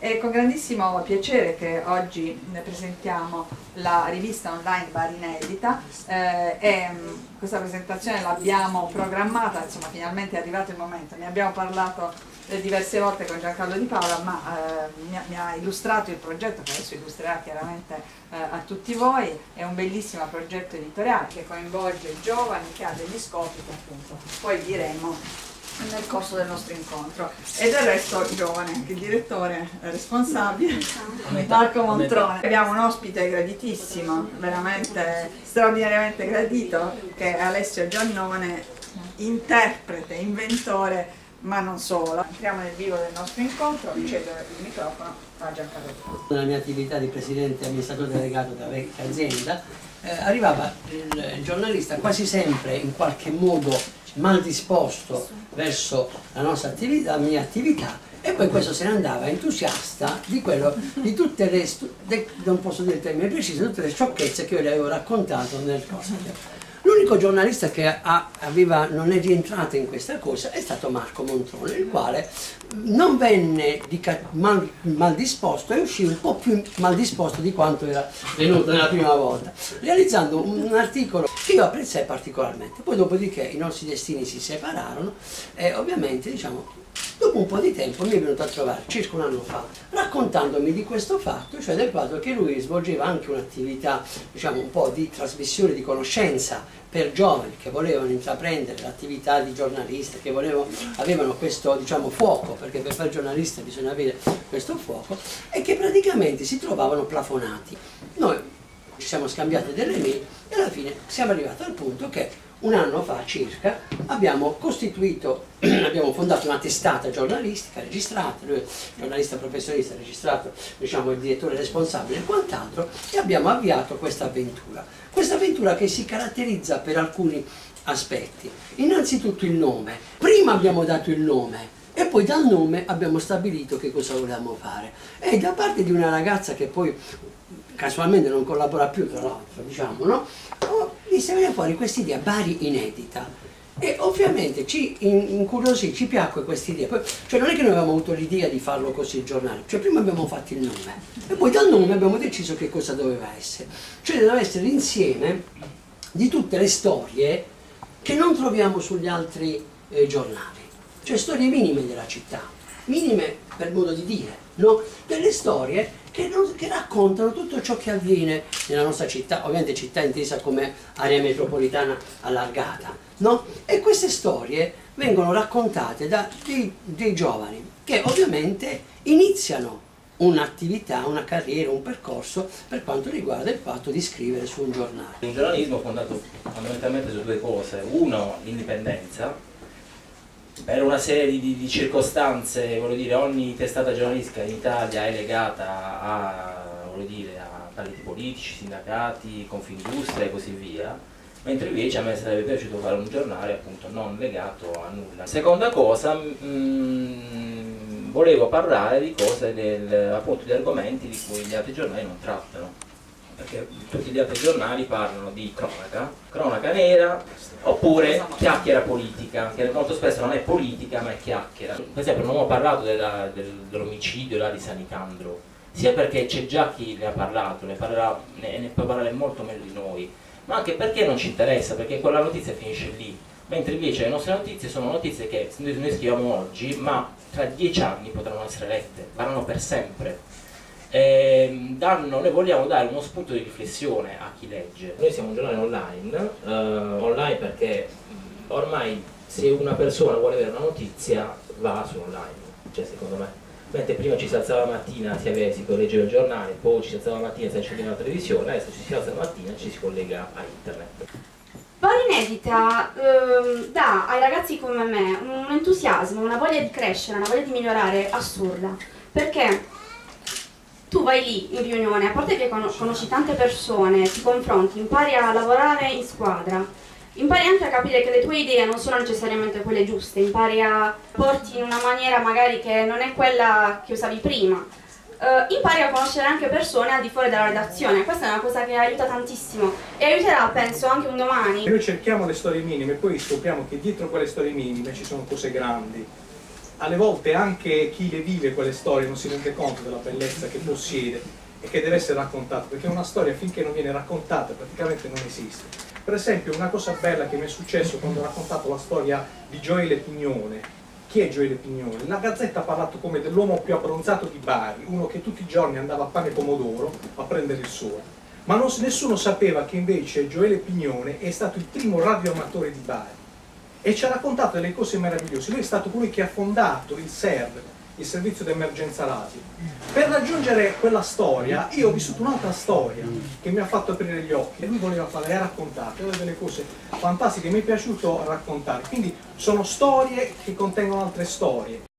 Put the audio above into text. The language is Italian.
È con grandissimo piacere che oggi ne presentiamo la rivista online Bar Inedita questa presentazione l'abbiamo programmata, insomma finalmente è arrivato il momento, ne abbiamo parlato diverse volte con Giancarlo Di Paola, ma mi ha illustrato il progetto che adesso illustrerà chiaramente a tutti voi. È un bellissimo progetto editoriale che coinvolge giovani che ha degli scopi che appunto poi diremo nel corso del nostro incontro, e del resto giovane anche il direttore responsabile Marco Montrone. Abbiamo un ospite graditissimo, veramente straordinariamente gradito, che è Alessio Giannone, interprete, inventore, ma non solo. Entriamo nel vivo del nostro incontro, cedo il microfono a Giancarlo. Nella mia attività di presidente amministratore delegato della vecchia azienda arrivava il giornalista quasi sempre in qualche modo mal disposto verso la nostra attività, la mia attività, e poi questo se ne andava entusiasta di tutte le, non posso dire il termine preciso, tutte le sciocchezze che io le avevo raccontato nel corso. L'unico giornalista che non è rientrato in questa cosa è stato Marco Montrone, il quale non venne mal disposto e uscì un po' più mal disposto di quanto era venuto nella prima volta, realizzando un articolo che io apprezzai particolarmente. Poi dopodiché i nostri destini si separarono e ovviamente, diciamo, dopo un po' di tempo mi è venuto a trovare circa un anno fa raccontandomi di questo fatto, cioè del fatto che lui svolgeva anche un'attività, diciamo, un po' di trasmissione di conoscenza per giovani che volevano intraprendere l'attività di giornalista, che avevano questo, diciamo, fuoco, perché per fare giornalista bisogna avere questo fuoco, e che praticamente si trovavano plafonati. Noi ci siamo scambiati delle mail e alla fine siamo arrivati al punto che un anno fa circa abbiamo fondato una testata giornalistica registrata, lui è giornalista professionista registrato, diciamo il direttore responsabile e quant'altro, e abbiamo avviato questa avventura. Questa avventura che si caratterizza per alcuni aspetti. Innanzitutto il nome. Prima abbiamo dato il nome e poi dal nome abbiamo stabilito che cosa volevamo fare. E da parte di una ragazza che poi casualmente non collabora più, tra l'altro, diciamo, no? Mi si viene fuori questa idea Bari Inedita, e ovviamente ci incuriosì, ci piacque questa idea. Cioè non è che noi avevamo avuto l'idea di farlo così il giornale, cioè prima abbiamo fatto il nome e poi dal nome abbiamo deciso che cosa doveva essere, cioè doveva essere l'insieme di tutte le storie che non troviamo sugli altri giornali, cioè storie minime della città, minime per modo di dire, no? Delle storie che raccontano tutto ciò che avviene nella nostra città, ovviamente città intesa come area metropolitana allargata, no? E queste storie vengono raccontate da dei giovani che ovviamente iniziano un'attività, una carriera, un percorso per quanto riguarda il fatto di scrivere su un giornale. Un giornalismo fondato fondamentalmente su due cose: uno, l'indipendenza. Per una serie di circostanze, voglio dire, ogni testata giornalistica in Italia è legata a partiti politici, sindacati, Confindustria e così via, mentre invece a me sarebbe piaciuto fare un giornale appunto non legato a nulla. Seconda cosa, volevo parlare di cose, appunto di argomenti di cui gli altri giornali non trattano, perché tutti gli altri giornali parlano di cronaca nera, oppure chiacchiera politica, che molto spesso non è politica ma è chiacchiera. Per esempio non ho parlato dell'omicidio di Sanicandro, sia perché c'è già chi ne ha parlato, ne può parlare molto meglio di noi, ma anche perché non ci interessa, perché quella notizia finisce lì, mentre invece le nostre notizie sono notizie che noi scriviamo oggi, ma tra 10 anni potranno essere lette, varranno per sempre. Noi vogliamo dare uno spunto di riflessione a chi legge. Noi siamo un giornale online perché ormai se una persona vuole avere una notizia va su online, cioè secondo me. Mentre prima ci si alzava la mattina, si leggeva il giornale, poi ci si alzava la mattina, si accendeva la televisione, adesso ci si alza la mattina e ci si collega a internet. Bari Inedita dà ai ragazzi come me un entusiasmo, una voglia di crescere, una voglia di migliorare assurda, perché tu vai lì in riunione, a parte che conosci tante persone, ti confronti, impari a lavorare in squadra, impari anche a capire che le tue idee non sono necessariamente quelle giuste, impari a porti in una maniera magari che non è quella che usavi prima, impari a conoscere anche persone al di fuori della redazione. Questa è una cosa che aiuta tantissimo e aiuterà, penso, anche un domani. Noi cerchiamo le storie minime e poi scopriamo che dietro quelle storie minime ci sono cose grandi. alle volte anche chi le vive quelle storie non si rende conto della bellezza che possiede e che deve essere raccontata, perché una storia finché non viene raccontata praticamente non esiste. Per esempio una cosa bella che mi è successo quando ho raccontato la storia di Gioele Pignone. Chi è Gioele Pignone? La Gazzetta ha parlato come dell'uomo più abbronzato di Bari, uno che tutti i giorni andava a pane pomodoro a prendere il sole. Ma nessuno sapeva che invece Gioele Pignone è stato il primo radioamatore di Bari e ci ha raccontato delle cose meravigliose. Lui è stato colui che ha fondato il SER, il servizio di emergenza radio. Per raggiungere quella storia io ho vissuto un'altra storia che mi ha fatto aprire gli occhi e lui voleva fare e raccontare, aveva delle cose fantastiche, mi è piaciuto raccontare. Quindi sono storie che contengono altre storie.